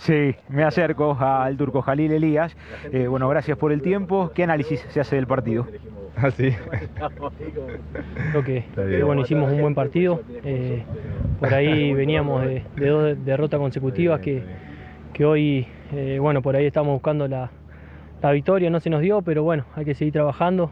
Sí, me acerco al turco Jalil Elías. Bueno, gracias por el tiempo. ¿Qué análisis se hace del partido? Ah, sí. Creo que bueno, hicimos un buen partido. Por ahí veníamos de dos derrotas consecutivas que hoy, bueno, por ahí estamos buscando la victoria. No se nos dio, pero bueno, hay que seguir trabajando.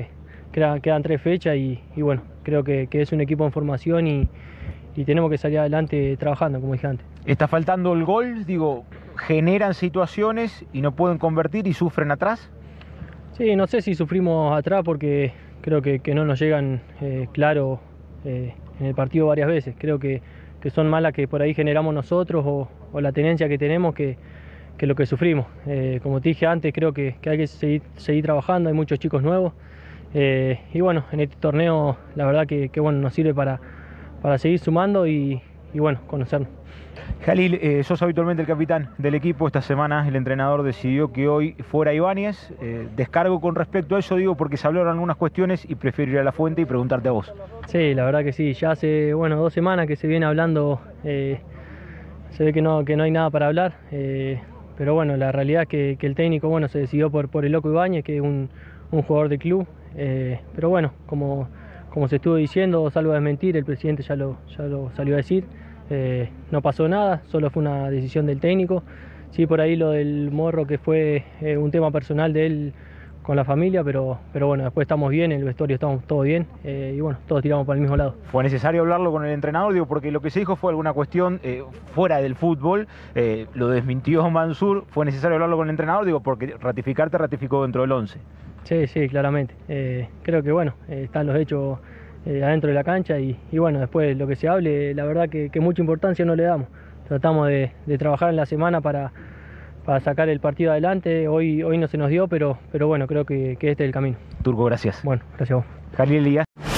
Quedan 3 fechas y bueno, creo que es un equipo en formación y tenemos que salir adelante trabajando, como dije antes. Está faltando el gol, digo, generan situaciones y no pueden convertir y sufren atrás. Sí, no sé si sufrimos atrás porque creo que no nos llegan claro en el partido varias veces. Creo que son malas que por ahí generamos nosotros o la tenencia que tenemos que lo que sufrimos. Como te dije antes, creo que hay que seguir trabajando, hay muchos chicos nuevos. Y bueno, en este torneo la verdad que bueno, nos sirve para seguir sumando y bueno, conocernos. Jalil, sos habitualmente el capitán del equipo. Esta semana el entrenador decidió que hoy fuera Ibáñez. Descargo con respecto a eso, digo, porque se hablaron algunas cuestiones y prefiero ir a la fuente y preguntarte a vos. Sí, la verdad que sí, ya hace 2 semanas que se viene hablando, se ve que no hay nada para hablar, pero bueno, la realidad es que el técnico, bueno, se decidió por el Loco Ibáñez, que es un jugador de club, pero bueno, como se estuvo diciendo, salvo a desmentir, el presidente ya lo salió a decir. No pasó nada, solo fue una decisión del técnico. Sí, por ahí lo del Morro, que fue un tema personal de él con la familia, pero bueno, después estamos bien, en el vestuario estamos todos bien y bueno, todos tiramos para el mismo lado. ¿Fue necesario hablarlo con el entrenador? Digo, porque lo que se dijo fue alguna cuestión fuera del fútbol, lo desmintió Mansur. ¿Fue necesario hablarlo con el entrenador? Digo, porque ratificó dentro del 11. Sí, claramente. Creo que bueno, están los hechos adentro de la cancha y bueno, después lo que se hable, la verdad que mucha importancia no le damos. Tratamos de trabajar en la semana para sacar el partido adelante. Hoy no se nos dio, pero bueno, creo que este es el camino. Turco, gracias. Bueno, gracias a vos. Jalil Elías.